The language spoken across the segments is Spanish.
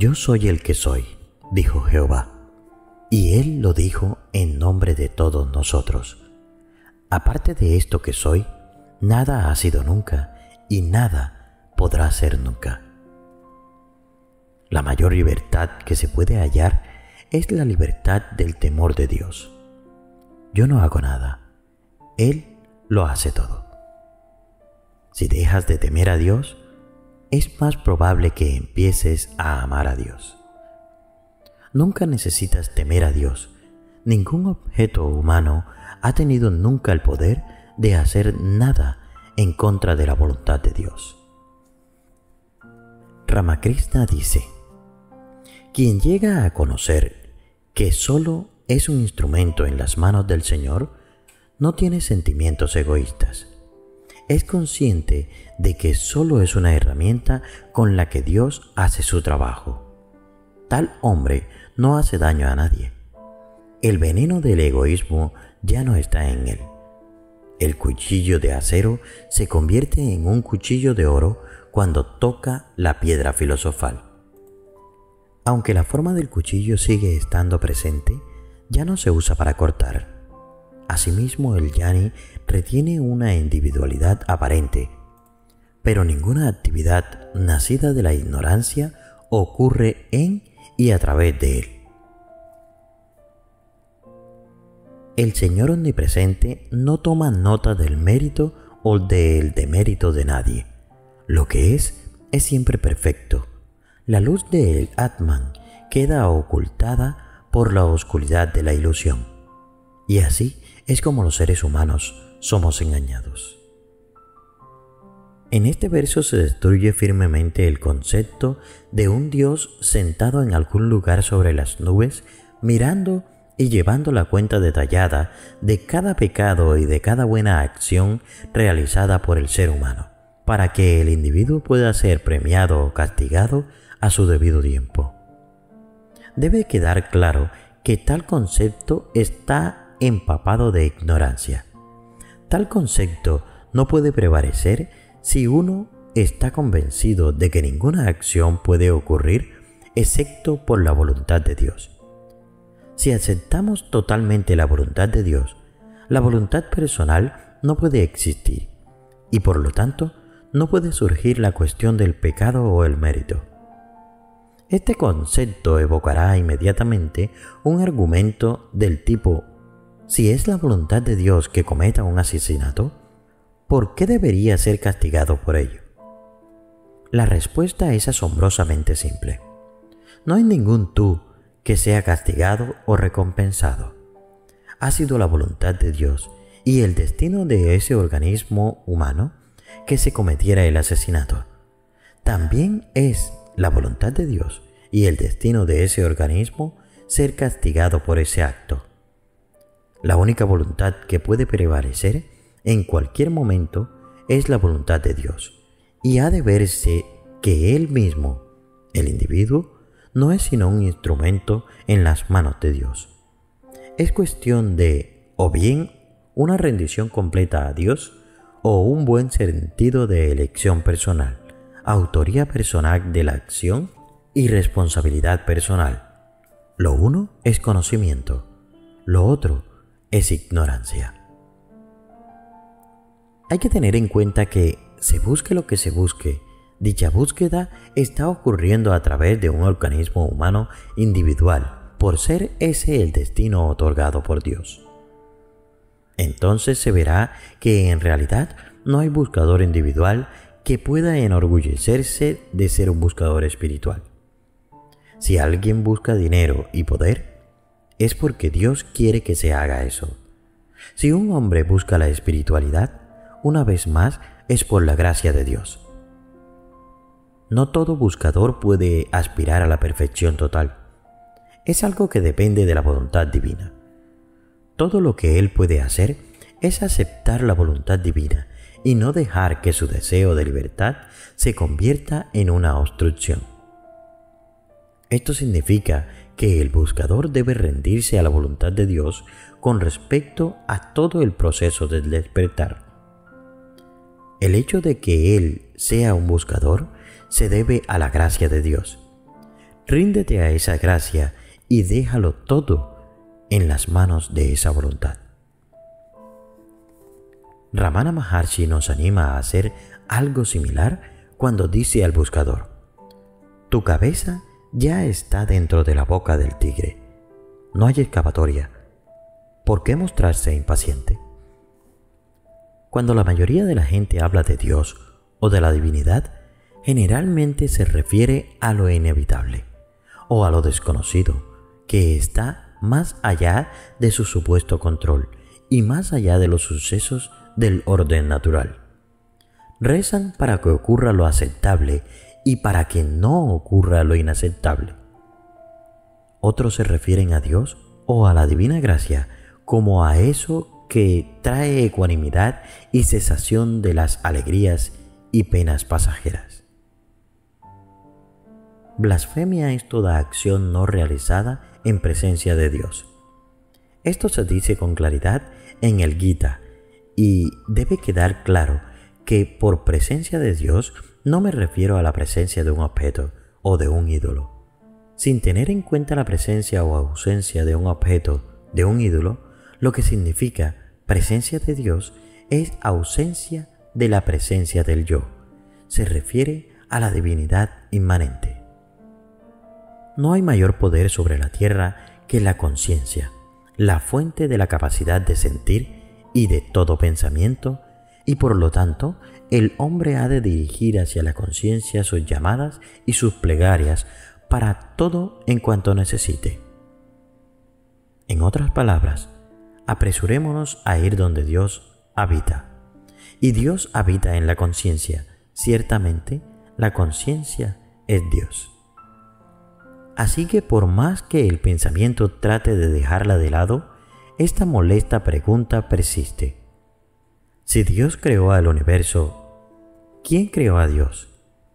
Yo soy el que soy, dijo Jehová, y Él lo dijo en nombre de todos nosotros. Aparte de esto que soy, nada ha sido nunca y nada podrá ser nunca. La mayor libertad que se puede hallar es la libertad del temor de Dios. Yo no hago nada, Él lo hace todo. Si dejas de temer a Dios, es más probable que empieces a amar a Dios. Nunca necesitas temer a Dios. Ningún objeto humano ha tenido nunca el poder de hacer nada en contra de la voluntad de Dios. Ramakrishna dice: quien llega a conocer que solo es un instrumento en las manos del Señor, no tiene sentimientos egoístas. Es consciente de que solo es una herramienta con la que Dios hace su trabajo. Tal hombre no hace daño a nadie. El veneno del egoísmo ya no está en él. El cuchillo de acero se convierte en un cuchillo de oro cuando toca la piedra filosofal. Aunque la forma del cuchillo sigue estando presente, ya no se usa para cortar. Asimismo, el jnani retiene una individualidad aparente, pero ninguna actividad nacida de la ignorancia ocurre en y a través de él. El Señor omnipresente no toma nota del mérito o del demérito de nadie. Lo que es siempre perfecto. La luz del Atman queda ocultada por la oscuridad de la ilusión. Y así es como los seres humanos somos engañados. En este verso se destruye firmemente el concepto de un Dios sentado en algún lugar sobre las nubes, mirando y llevando la cuenta detallada de cada pecado y de cada buena acción realizada por el ser humano, para que el individuo pueda ser premiado o castigado a su debido tiempo. Debe quedar claro que tal concepto está empapado de ignorancia. Tal concepto no puede prevalecer si uno está convencido de que ninguna acción puede ocurrir excepto por la voluntad de Dios. Si aceptamos totalmente la voluntad de Dios, la voluntad personal no puede existir y por lo tanto no puede surgir la cuestión del pecado o el mérito. Este concepto evocará inmediatamente un argumento del tipo: si es la voluntad de Dios que cometa un asesinato, ¿por qué debería ser castigado por ello? La respuesta es asombrosamente simple. No hay ningún tú que sea castigado o recompensado. Ha sido la voluntad de Dios y el destino de ese organismo humano que se cometiera el asesinato. También es la voluntad de Dios y el destino de ese organismo ser castigado por ese acto. La única voluntad que puede prevalecer en cualquier momento es la voluntad de Dios, y ha de verse que Él mismo, el individuo, no es sino un instrumento en las manos de Dios. Es cuestión de, o bien, una rendición completa a Dios, o un buen sentido de elección personal, autoría personal de la acción y responsabilidad personal. Lo uno es conocimiento, lo otro es ignorancia. Hay que tener en cuenta que, se busque lo que se busque, dicha búsqueda está ocurriendo a través de un organismo humano individual, por ser ese el destino otorgado por Dios. Entonces se verá que en realidad no hay buscador individual que pueda enorgullecerse de ser un buscador espiritual. Si alguien busca dinero y poder, es porque Dios quiere que se haga eso. Si un hombre busca la espiritualidad, una vez más es por la gracia de Dios. No todo buscador puede aspirar a la perfección total. Es algo que depende de la voluntad divina. Todo lo que él puede hacer es aceptar la voluntad divina y no dejar que su deseo de libertad se convierta en una obstrucción. Esto significa que el buscador debe rendirse a la voluntad de Dios con respecto a todo el proceso del despertar. El hecho de que él sea un buscador se debe a la gracia de Dios. Ríndete a esa gracia y déjalo todo en las manos de esa voluntad. Ramana Maharshi nos anima a hacer algo similar cuando dice al buscador: tu cabeza ya está dentro de la boca del tigre. No hay escapatoria. ¿Por qué mostrarse impaciente? Cuando la mayoría de la gente habla de Dios o de la divinidad, generalmente se refiere a lo inevitable o a lo desconocido, que está más allá de su supuesto control y más allá de los sucesos del orden natural. Rezan para que ocurra lo aceptable y para que no ocurra lo inaceptable. Otros se refieren a Dios o a la divina gracia como a eso que trae ecuanimidad y cesación de las alegrías y penas pasajeras. Blasfemia es toda acción no realizada en presencia de Dios. Esto se dice con claridad en el Gita y debe quedar claro que por presencia de Dios no me refiero a la presencia de un objeto o de un ídolo. Sin tener en cuenta la presencia o ausencia de un objeto, de un ídolo, lo que significa presencia de Dios es ausencia de la presencia del yo. Se refiere a la divinidad inmanente. No hay mayor poder sobre la tierra que la conciencia, la fuente de la capacidad de sentir y de todo pensamiento, y por lo tanto, el hombre ha de dirigir hacia la conciencia sus llamadas y sus plegarias para todo en cuanto necesite. En otras palabras, apresurémonos a ir donde Dios habita. Y Dios habita en la conciencia. Ciertamente, la conciencia es Dios. Así que por más que el pensamiento trate de dejarla de lado, esta molesta pregunta persiste. Si Dios creó al universo, ¿quién creó a Dios?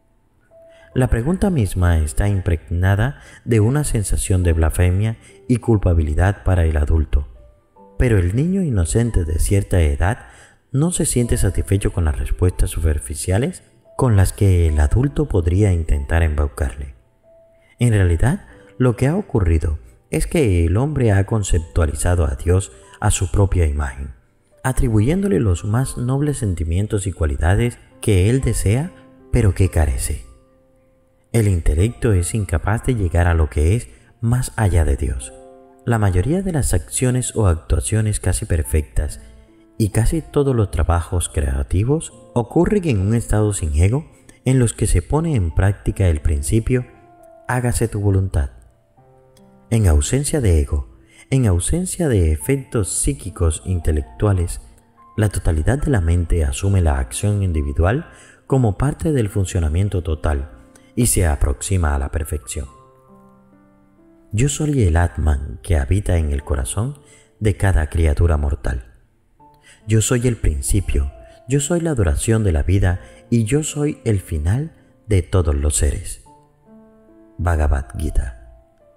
La pregunta misma está impregnada de una sensación de blasfemia y culpabilidad para el adulto. Pero el niño inocente de cierta edad no se siente satisfecho con las respuestas superficiales con las que el adulto podría intentar embaucarle. En realidad, lo que ha ocurrido es que el hombre ha conceptualizado a Dios a su propia imagen, atribuyéndole los más nobles sentimientos y cualidades que él desea, pero que carece. El intelecto es incapaz de llegar a lo que es más allá de Dios. La mayoría de las acciones o actuaciones casi perfectas y casi todos los trabajos creativos ocurren en un estado sin ego en los que se pone en práctica el principio hágase tu voluntad. En ausencia de ego, en ausencia de efectos psíquicos intelectuales, la totalidad de la mente asume la acción individual como parte del funcionamiento total y se aproxima a la perfección. Yo soy el Atman que habita en el corazón de cada criatura mortal. Yo soy el principio, yo soy la duración de la vida y yo soy el final de todos los seres. Bhagavad Gita.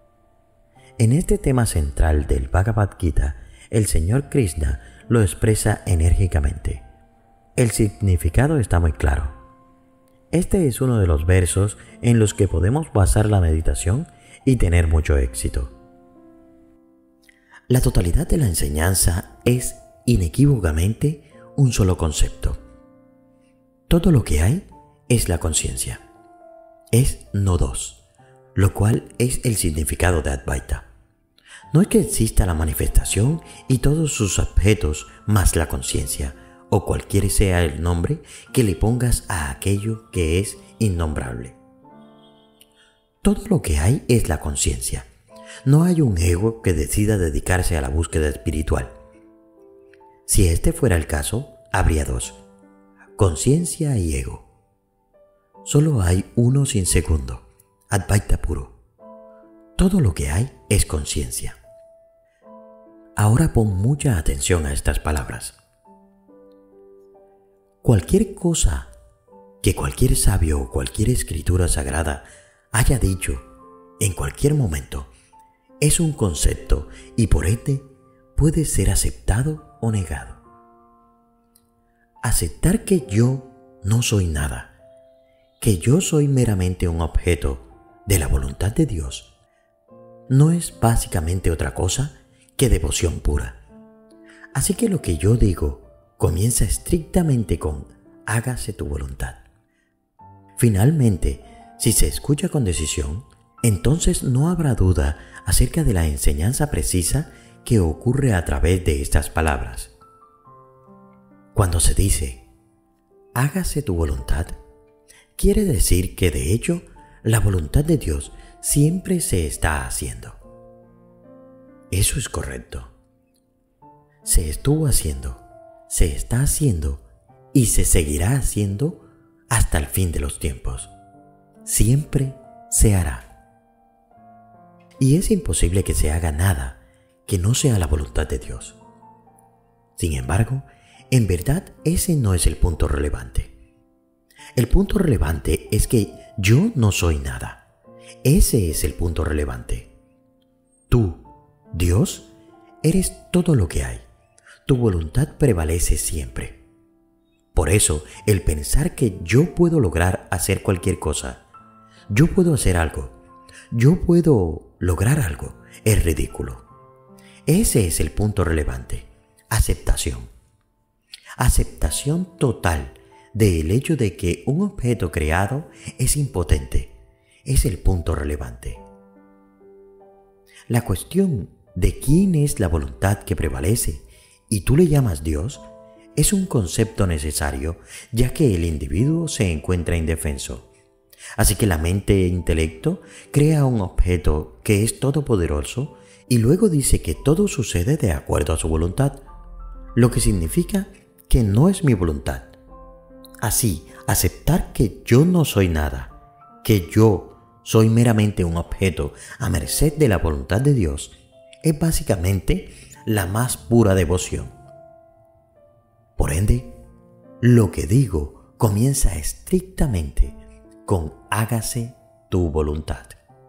En este tema central del Bhagavad Gita, el Señor Krishna lo expresa enérgicamente. El significado está muy claro. Este es uno de los versos en los que podemos basar la meditación y tener mucho éxito. La totalidad de la enseñanza es inequívocamente un solo concepto. Todo lo que hay es la conciencia. Es no dos, lo cual es el significado de Advaita. No es que exista la manifestación y todos sus objetos más la conciencia, o cualquiera sea el nombre que le pongas a aquello que es innombrable. Todo lo que hay es la conciencia. No hay un ego que decida dedicarse a la búsqueda espiritual. Si este fuera el caso, habría dos: conciencia y ego. Solo hay uno sin segundo, Advaita puro. Todo lo que hay es conciencia. Ahora pon mucha atención a estas palabras. Cualquier cosa que cualquier sabio o cualquier escritura sagrada haya dicho en cualquier momento es un concepto y por ende puede ser aceptado o negado. Aceptar que yo no soy nada, que yo soy meramente un objeto, de la voluntad de Dios no es básicamente otra cosa que devoción pura. Así que lo que yo digo comienza estrictamente con hágase tu voluntad. Finalmente, si se escucha con decisión, entonces no habrá duda acerca de la enseñanza precisa que ocurre a través de estas palabras. Cuando se dice hágase tu voluntad, quiere decir que de hecho la voluntad de Dios siempre se está haciendo. Eso es correcto. Se estuvo haciendo, se está haciendo y se seguirá haciendo hasta el fin de los tiempos. Siempre se hará. Y es imposible que se haga nada que no sea la voluntad de Dios. Sin embargo, en verdad ese no es el punto relevante. El punto relevante es que yo no soy nada. Ese es el punto relevante. Tú, Dios, eres todo lo que hay. Tu voluntad prevalece siempre. Por eso, el pensar que yo puedo lograr hacer cualquier cosa, yo puedo hacer algo, yo puedo lograr algo, es ridículo. Ese es el punto relevante. Aceptación. Aceptación total del hecho de que un objeto creado es impotente. Es el punto relevante. La cuestión de quién es la voluntad que prevalece y tú le llamas Dios es un concepto necesario, ya que el individuo se encuentra indefenso. Así que la mente e intelecto crea un objeto que es todopoderoso y luego dice que todo sucede de acuerdo a su voluntad, lo que significa que no es mi voluntad. Así, aceptar que yo no soy nada, que yo soy meramente un objeto a merced de la voluntad de Dios, es básicamente la más pura devoción. Por ende, lo que digo comienza estrictamente con hágase tu voluntad.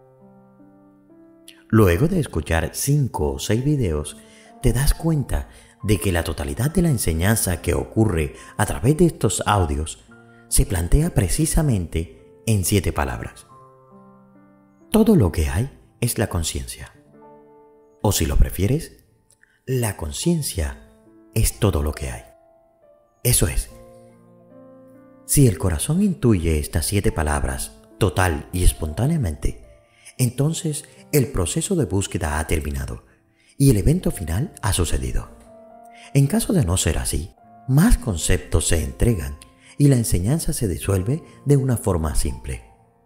Luego de escuchar 5 o 6 videos, te das cuenta de que la totalidad de la enseñanza que ocurre a través de estos audios se plantea precisamente en 7 palabras. Todo lo que hay es la conciencia. O si lo prefieres, la conciencia es todo lo que hay. Eso es. Si el corazón intuye estas 7 palabras total y espontáneamente, entonces el proceso de búsqueda ha terminado y el evento final ha sucedido. En caso de no ser así, más conceptos se entregan y la enseñanza se disuelve de una forma simple.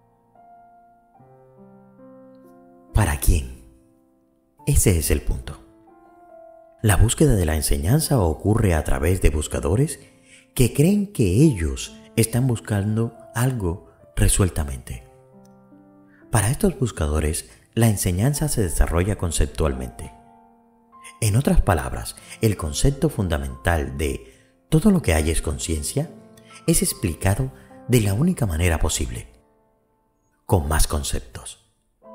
¿Para quién? Ese es el punto. La búsqueda de la enseñanza ocurre a través de buscadores que creen que ellos están buscando algo resueltamente. Para estos buscadores, la enseñanza se desarrolla conceptualmente. En otras palabras, el concepto fundamental de todo lo que hay es conciencia es explicado de la única manera posible, con más conceptos.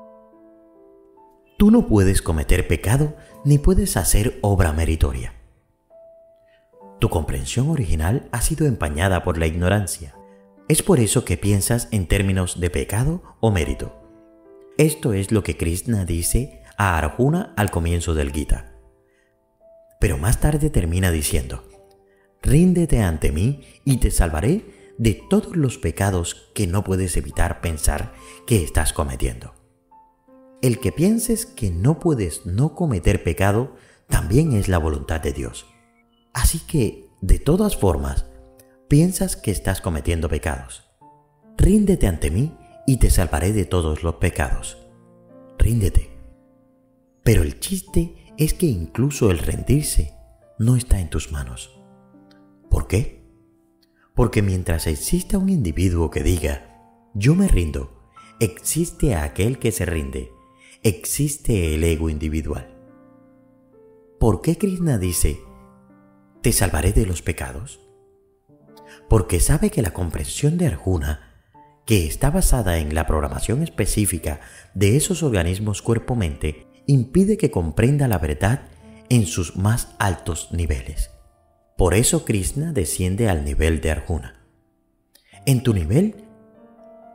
Tú no puedes cometer pecado ni puedes hacer obra meritoria. Tu comprensión original ha sido empañada por la ignorancia. Es por eso que piensas en términos de pecado o mérito. Esto es lo que Krishna dice a Arjuna al comienzo del Gita. Pero más tarde termina diciendo: ríndete ante mí y te salvaré de todos los pecados que no puedes evitar pensar que estás cometiendo. El que pienses que no puedes no cometer pecado también es la voluntad de Dios. Así que, de todas formas, piensas que estás cometiendo pecados. Ríndete ante mí y te salvaré de todos los pecados. Ríndete. Pero el chiste es que incluso el rendirse no está en tus manos. ¿Por qué? Porque mientras exista un individuo que diga, yo me rindo, existe aquel que se rinde, existe el ego individual. ¿Por qué Krishna dice, te salvaré de los pecados? Porque sabe que la comprensión de Arjuna, que está basada en la programación específica de esos organismos cuerpo-mente, impide que comprenda la verdad en sus más altos niveles. Por eso Krishna desciende al nivel de Arjuna. En tu nivel,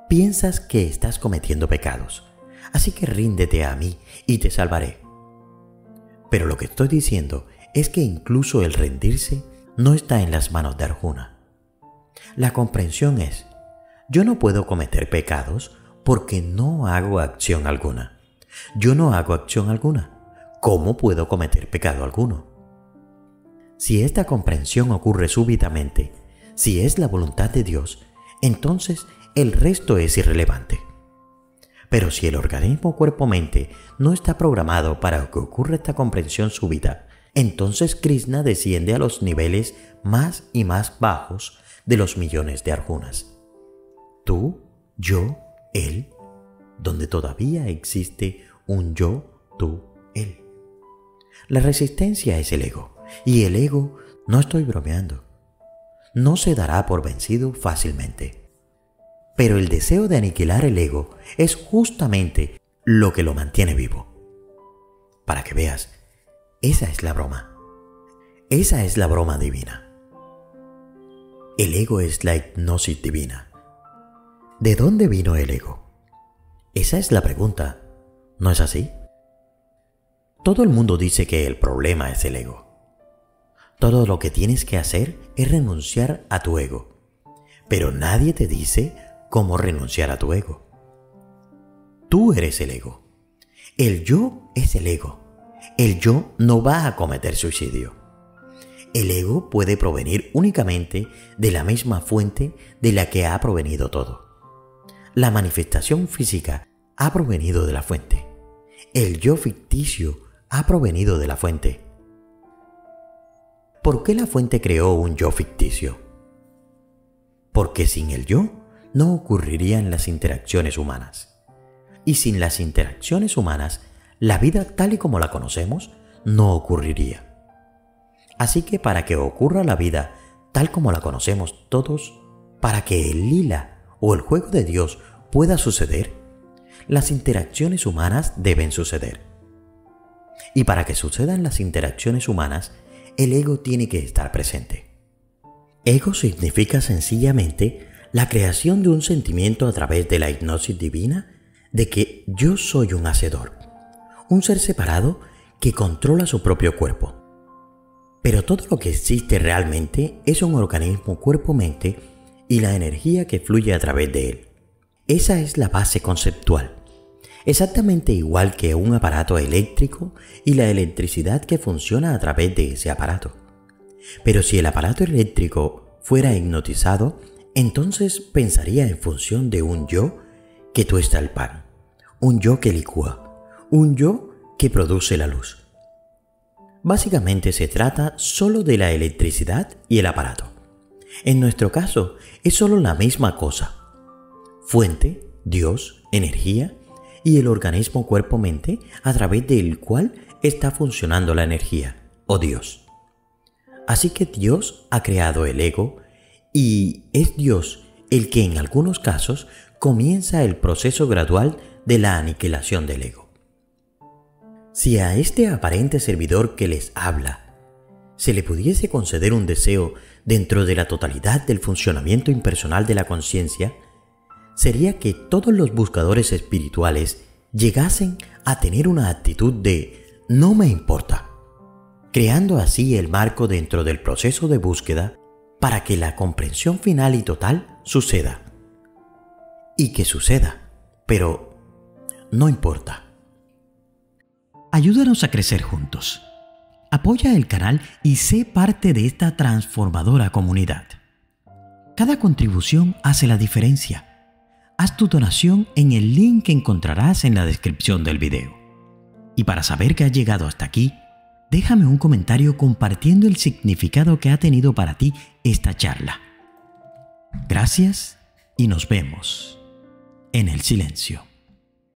piensas que estás cometiendo pecados, así que ríndete a mí y te salvaré. Pero lo que estoy diciendo es que incluso el rendirse no está en las manos de Arjuna. La comprensión es: yo no puedo cometer pecados porque no hago acción alguna. Yo no hago acción alguna. ¿Cómo puedo cometer pecado alguno? Si esta comprensión ocurre súbitamente, si es la voluntad de Dios, entonces el resto es irrelevante. Pero si el organismo cuerpo-mente no está programado para que ocurra esta comprensión súbita, entonces Krishna desciende a los niveles más y más bajos de los millones de Arjunas. Tú, yo, él, donde todavía existe un yo, tú, él. La resistencia es el ego, y el ego, no estoy bromeando, no se dará por vencido fácilmente. Pero el deseo de aniquilar el ego es justamente lo que lo mantiene vivo. Para que veas, esa es la broma. Esa es la broma divina. El ego es la hipnosis divina. ¿De dónde vino el ego? Esa es la pregunta, ¿no es así? Todo el mundo dice que el problema es el ego. Todo lo que tienes que hacer es renunciar a tu ego, pero nadie te dice cómo renunciar a tu ego. Tú eres el ego. El yo es el ego. El yo no va a cometer suicidio. El ego puede provenir únicamente de la misma fuente de la que ha provenido todo. La manifestación física ha provenido de la fuente. El yo ficticio ha provenido de la fuente. ¿Por qué la fuente creó un yo ficticio? Porque sin el yo no ocurrirían las interacciones humanas. Y sin las interacciones humanas, la vida tal y como la conocemos no ocurriría. Así que para que ocurra la vida tal como la conocemos todos, para que el lila o el juego de Dios pueda suceder, las interacciones humanas deben suceder. Y para que sucedan las interacciones humanas, el ego tiene que estar presente. Ego significa sencillamente la creación de un sentimiento a través de la hipnosis divina de que yo soy un hacedor, un ser separado que controla su propio cuerpo. Pero todo lo que existe realmente es un organismo cuerpo-mente y la energía que fluye a través de él. Esa es la base conceptual. Exactamente igual que un aparato eléctrico y la electricidad que funciona a través de ese aparato. Pero si el aparato eléctrico fuera hipnotizado, entonces pensaría en función de un yo que tuesta el pan, un yo que licúa, un yo que produce la luz. Básicamente se trata solo de la electricidad y el aparato. En nuestro caso es solo la misma cosa. Fuente, Dios, energía y el organismo cuerpo-mente a través del cual está funcionando la energía, o Dios. Así que Dios ha creado el ego y es Dios el que en algunos casos comienza el proceso gradual de la aniquilación del ego. Si a este aparente servidor que les habla se le pudiese conceder un deseo dentro de la totalidad del funcionamiento impersonal de la conciencia, sería que todos los buscadores espirituales llegasen a tener una actitud de no me importa, creando así el marco dentro del proceso de búsqueda para que la comprensión final y total suceda. Y que suceda, pero no importa. Ayúdanos a crecer juntos. Apoya el canal y sé parte de esta transformadora comunidad. Cada contribución hace la diferencia. Haz tu donación en el link que encontrarás en la descripción del video. Y para saber que has llegado hasta aquí, déjame un comentario compartiendo el significado que ha tenido para ti esta charla. Gracias y nos vemos en el silencio.